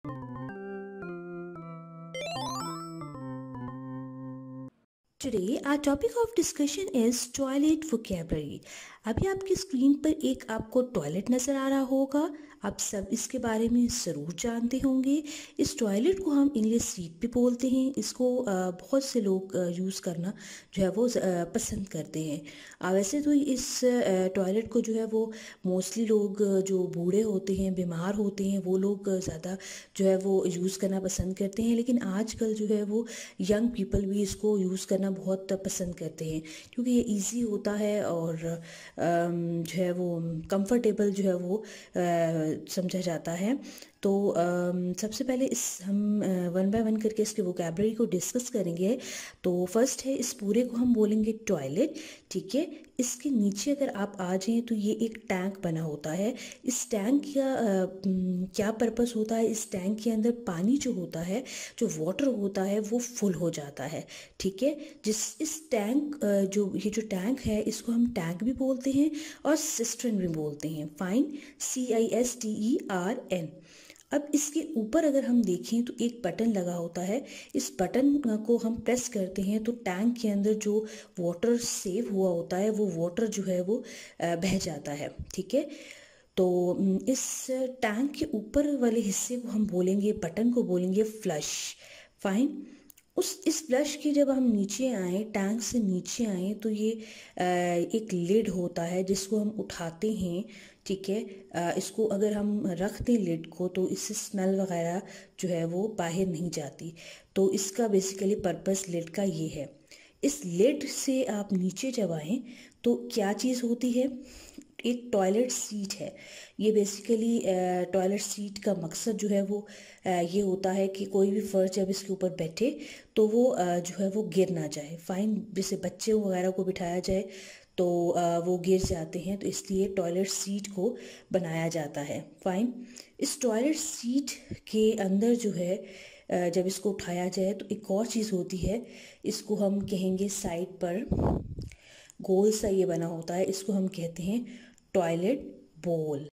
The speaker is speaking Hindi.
Today our topic of discussion is toilet vocabulary। अभी आपकी स्क्रीन पर एक आपको टॉयलेट नज़र आ रहा होगा। आप सब इसके बारे में ज़रूर जानते होंगे। इस टॉयलेट को हम इंग्लिश सीट भी बोलते हैं। इसको बहुत से लोग यूज़ करना जो है वो पसंद करते हैं। वैसे तो इस टॉयलेट को जो है वो मोस्टली लोग जो बूढ़े होते हैं, बीमार होते हैं, वो लोग ज़्यादा जो है वो यूज़ करना पसंद करते हैं। लेकिन आजकल जो है वो यंग पीपल भी इसको यूज़ करना बहुत पसंद करते हैं, क्योंकि ये इजी होता है और जो है वो कंफर्टेबल जो है वो समझा जाता है। तो सबसे पहले इस हम वन बाय वन करके इसके वोकैबलरी को डिस्कस करेंगे। तो फर्स्ट है, इस पूरे को हम बोलेंगे टॉयलेट। ठीक है, इसके नीचे अगर आप आ जाएं तो ये एक टैंक बना होता है। इस टैंक का क्या पर्पस होता है? इस टैंक के अंदर पानी जो होता है, जो वाटर होता है, वो फुल हो जाता है। ठीक है, इस टैंक जो ये जो टैंक है, इसको हम टैंक भी बोलते हैं और सिस्टर्न भी बोलते हैं। Fine, CISTERN। अब इसके ऊपर अगर हम देखें तो एक बटन लगा होता है। इस बटन को हम प्रेस करते हैं तो टैंक के अंदर जो वाटर सेव हुआ होता है, वो वाटर जो है वो बह जाता है। ठीक है, तो इस टैंक के ऊपर वाले हिस्से को हम बोलेंगे, बटन को बोलेंगे फ्लश। फाइन, इस फ्लश के जब हम नीचे आए, टैंक से नीचे आए, तो ये एक लिड होता है जिसको हम उठाते हैं। ठीक है, इसको अगर हम रख दें लिड को, तो इससे स्मेल वगैरह जो है वो बाहर नहीं जाती। तो इसका बेसिकली पर्पस लिड का ये है। इस लिड से आप नीचे जब आएँ तो क्या चीज़ होती है? एक टॉयलेट सीट है। ये बेसिकली टॉयलेट सीट का मकसद जो है वो ये होता है कि कोई भी फर्श जब इसके ऊपर बैठे तो वो जो है वो गिर ना जाए। फाइन, जैसे बच्चे वगैरह को बिठाया जाए तो वो गिर जाते हैं, तो इसलिए टॉयलेट सीट को बनाया जाता है। फाइन, इस टॉयलेट सीट के अंदर जो है जब इसको उठाया जाए तो एक और चीज़ होती है। इसको हम कहेंगे, साइड पर गोल सा ये बना होता है, इसको हम कहते हैं टॉयलेट बोल।